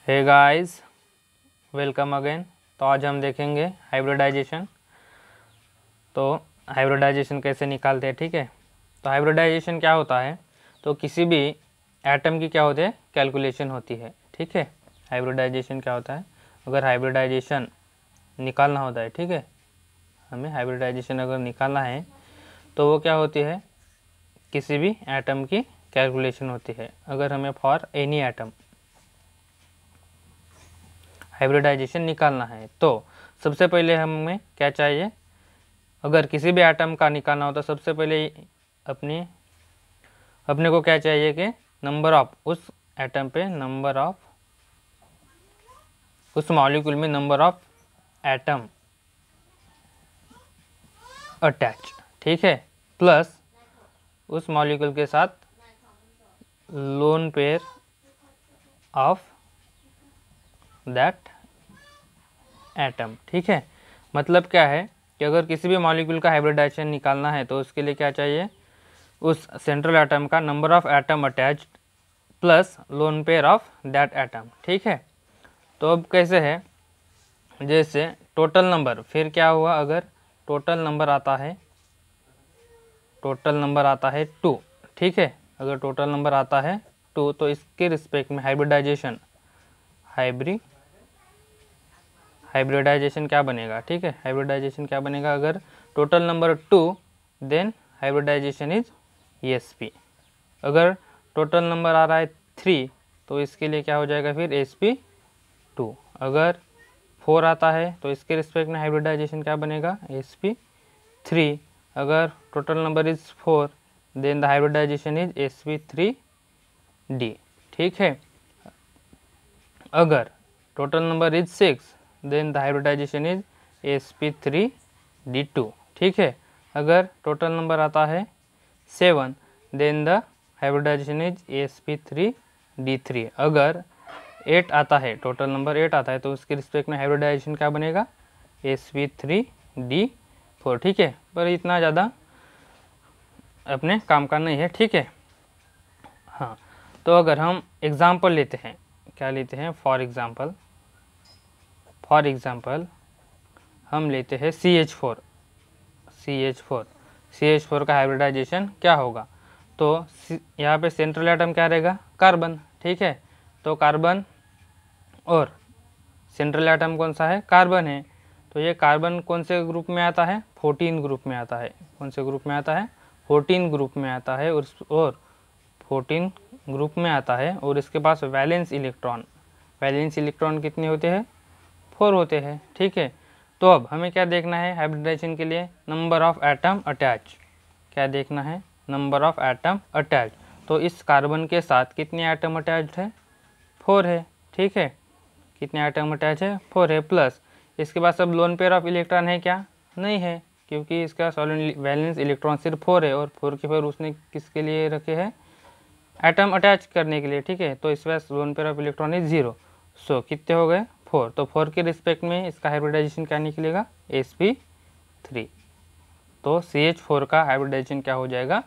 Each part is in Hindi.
Hey guys, welcome again. तो आज हम देखेंगे हाइब्रिडाइजेशन। तो हाइब्रिडाइजेशन कैसे निकालते हैं, ठीक है। तो हाइब्रिडाइजेशन क्या होता है, तो किसी भी एटम की क्या होती है, कैलकुलेशन होती है, ठीक है। हाइब्रिडाइजेशन क्या होता है, अगर हाइब्रिडाइजेशन निकालना होता है, ठीक है, हमें हाइब्रिडाइजेशन अगर निकालना है तो वो क्या होती है, किसी भी एटम की कैलकुलेशन होती है। अगर हमें फॉर एनी एटम हाइब्रिडाइजेशन निकालना है तो सबसे पहले हमें क्या चाहिए, अगर किसी भी एटम का निकालना हो तो सबसे पहले अपने को क्या चाहिए कि नंबर ऑफ उस एटम पे, नंबर ऑफ उस मॉलिक्यूल में नंबर ऑफ एटम अटैच, ठीक है, प्लस उस मॉलिक्यूल के साथ lone pair of that atom, ठीक है। मतलब क्या है कि अगर किसी भी मॉलिक्यूल का हाइब्रिडाइजेशन निकालना है तो उसके लिए क्या चाहिए, उस सेंट्रल एटम का number of atom attached plus lone pair of that atom, ठीक है। तो अब कैसे है, जैसे टोटल नंबर, फिर क्या हुआ, अगर टोटल नंबर आता है 2, ठीक है। अगर टोटल नंबर आता है 2 तो इसके रिस्पेक्ट में हाइब्रिडाइजेशन क्या बनेगा, ठीक है। हाइब्रिडाइजेशन क्या बनेगा, अगर total number 2 then hybridization is ESP। अगर टोटल नंबर आ रहा है 3 तो इसके लिए क्या हो जाएगा फिर SP2। अगर 4 आता है तो इसके रिस्पेक्ट में हाइब्रिडाइजेशन क्या बनेगा, SP3। अगर total number is 4 then the hybridization is SP3D, ठीक है। अगर total number is 6 then the hybridization is SP3D2, ठीक है। अगर टोटल नंबर आता है 7 then the hybridization is SP3D3। अगर 8 आता है, टोटल नंबर 8 आता है तो उसके रिस्पेक्ट में हाइब्रिडाइजेशन क्या बनेगा, SP3D4, ठीक है। पर इतना ज़्यादा अपने काम का नहीं है, ठीक है। हाँ, तो अगर हम एग्जाम्पल लेते हैं, क्या लेते हैं, फॉर एग्जाम्पल हम लेते हैं CH4 का हाइब्रिडाइजेशन क्या होगा, तो यहाँ पे सेंट्रल एटम क्या रहेगा, कार्बन, ठीक है। तो कार्बन और सेंट्रल एटम कौन सा है, कार्बन है। तो ये कार्बन कौन से ग्रुप में आता है, 14 ग्रुप में आता है। कौन से ग्रुप में आता है, 14 ग्रुप में आता है। और 14 ग्रुप में आता है और इसके पास वैलेंस इलेक्ट्रॉन कितने होते हैं, 4 होते हैं, ठीक है। तो अब हमें क्या देखना है हाइब्रिडाइजेशन के लिए, नंबर ऑफ एटम अटैच। क्या देखना है, नंबर ऑफ एटम अटैच। तो इस कार्बन के साथ कितने एटम अटैच्ड है, 4 है, ठीक है। कितने एटम अटैच है, 4 है। प्लस इसके बाद सब लोन पेयर ऑफ इलेक्ट्रॉन है क्या, नहीं है, क्योंकि इसका वैलेंस इलेक्ट्रॉन सिर्फ 4 है और 4 के 4 उसने किसके लिए रखे हैं, एटम अटैच करने के लिए, ठीक है। तो इस वजह lone pair of electron is 0। So कितने हो गए, 4। तो 4 के रिस्पेक्ट में इसका हाइब्रिडाइजेशन क्या निकलेगा, SP3। तो CH4 का हाइब्रिडाइजेशन क्या हो जाएगा,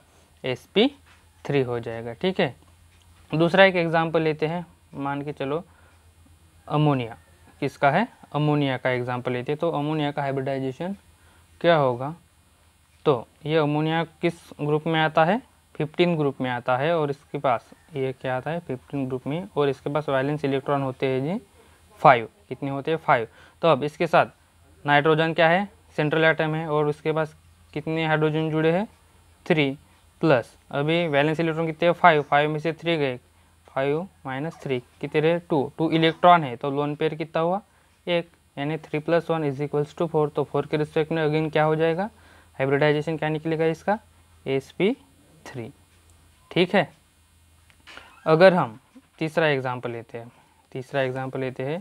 SP3 हो जाएगा, ठीक है। दूसरा एक एग्जाम्पल लेते हैं, मान के चलो अमोनिया, किसका है, अमोनिया का एग्जाम्पल लेते हैं। तो अमोनिया का हाइब्रिडाइजेशन क्या होगा, तो ये अमोनिया किस ग्रुप में आता है, 15 ग्रुप में आता है। और इसके पास ये क्या आता है, 15 ग्रुप में, और इसके पास वैलेंस इलेक्ट्रॉन होते हैं जी 5। कितने होते हैं, 5। तो अब इसके साथ नाइट्रोजन क्या है, सेंट्रल एटम है, और उसके पास कितने हाइड्रोजन जुड़े हैं, 3। प्लस अभी वैलेंस इलेक्ट्रॉन कितने हैं, 5 में से 3 गए, 5 - 3 कितने रहे, 2 इलेक्ट्रॉन है। तो लोन पेयर कितना हुआ, 1, यानी 3 + 1 = 4। तो 4 के रिस्पेक्ट में अगेन क्या हो जाएगा, हाइब्रिडाइजेशन क्या निकलेगा इसका, SP3, ठीक है। अगर हम तीसरा एग्जाम्पल लेते हैं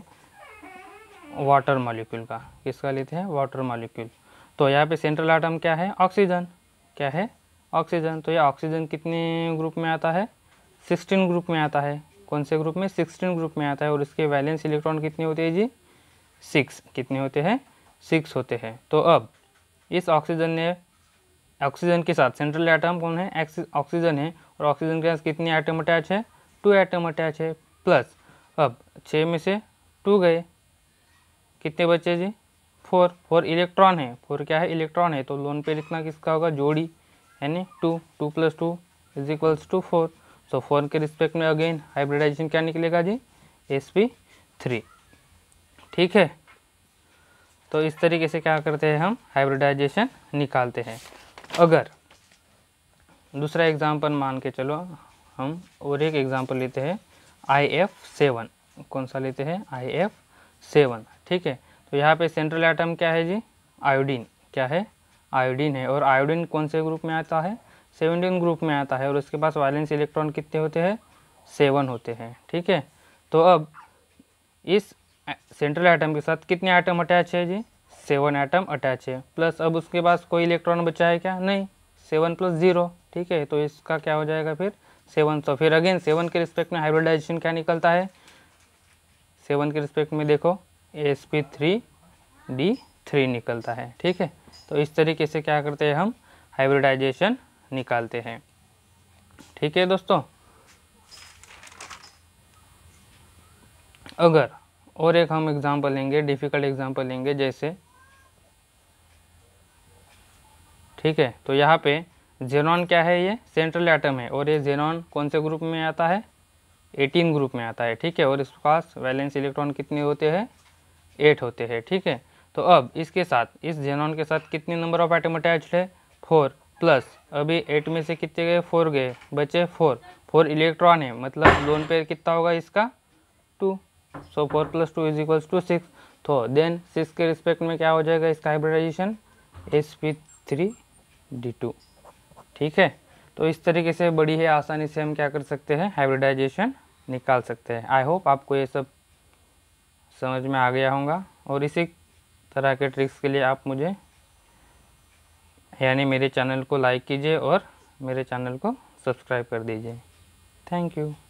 वाटर मॉलिक्यूल का, किसका लेते हैं, वाटर मॉलिक्यूल। तो यहाँ पे सेंट्रल एटम क्या है, ऑक्सीजन, क्या है, ऑक्सीजन। तो ये ऑक्सीजन कितने ग्रुप में आता है, 16 ग्रुप में आता है। कौन से ग्रुप में, 16 ग्रुप में आता है। और इसके वैलेंस इलेक्ट्रॉन कितने होते हैं जी, 6। कितने होते हैं, 6 होते हैं। तो अब इस ऑक्सीजन के साथ सेंट्रल एटम कौन है, ऑक्सीजन है, और ऑक्सीजन के साथ कितने एटम अटैच है, 2 एटम अटैच है। प्लस अब 6 में से 2 गए, कितने बचे जी 4। 4 इलेक्ट्रॉन है, 4 क्या है इलेक्ट्रॉन है, तो लोन पेयर इतना किसका होगा जोड़ी, यानी 2 2 + 2 = 4। सो 4 के रिस्पेक्ट में अगेन हाइब्रिडाइजेशन क्या निकलेगा जी sp3। ठीक है, तो इस तरीके से क्या करते हैं हम हाइब्रिडाइजेशन निकालते हैं। अगर दूसरा एग्जांपल मान के चलो हम, और एक एग्जांपल लेते हैं IF7। कौन सा लेते हैं IF7। ठीक है, तो यहाँ पे सेंट्रल एटम क्या है जी आयोडीन, क्या है आयोडीन है, और आयोडीन कौन से ग्रुप में आता है 17 ग्रुप में आता है, और उसके पास वैलेंस इलेक्ट्रॉन कितने होते हैं 7 होते हैं। ठीक है, तो अब इस सेंट्रल एटम के साथ कितने एटम अटैच है जी 7 एटम अटैच है, प्लस अब उसके पास कोई इलेक्ट्रॉन बचा है क्या, नहीं, 7 + 0। ठीक है, तो इसका क्या हो जाएगा फिर 7। तो फिर अगेन 7 के रिस्पेक्ट में हाइब्रिडाइजेशन क्या निकलता है, 7 के रिस्पेक्ट में देखो sp3d3 निकलता है। ठीक है, तो इस तरीके से क्या करते हैं हम हाइब्रिडाइजेशन निकालते हैं। ठीक है दोस्तों, अगर और एक हम एग्जांपल लेंगे, डिफ़िकल्ट एग्जांपल लेंगे जैसे, ठीक है, तो यहाँ पे जेनॉन क्या है, ये सेंट्रल एटम है, और ये जेनॉन कौन से ग्रुप में आता है 18 ग्रुप में आता है। ठीक है, और इसके पास वैलेंस इलेक्ट्रॉन कितने होते हैं 8 होते हैं। ठीक है, तो अब इसके साथ इस जेनॉन के साथ कितने नंबर ऑफ एटम अटैच्ड है 4, प्लस अभी 8 में से कितने गए 4 गए, बचे 4 इलेक्ट्रॉन है, मतलब लोन पेयर कितना होगा इसका 2। सो 4 + 2 = 6। तो देन 6 के रिस्पेक्ट में क्या हो जाएगा इसका हाइब्रिडाइजेशन sp3d2। ठीक है, तो इस तरीके से बड़ी है आसानी से हम क्या कर सकते हैं हाइब्रिडाइजेशन निकाल सकते हैं। आई होप आपको ये सब समझ में आ गया होगा, और इसी तरह के ट्रिक्स के लिए आप मुझे यानी मेरे चैनल को लाइक कीजिए और मेरे चैनल को सब्सक्राइब कर दीजिए। Thank you.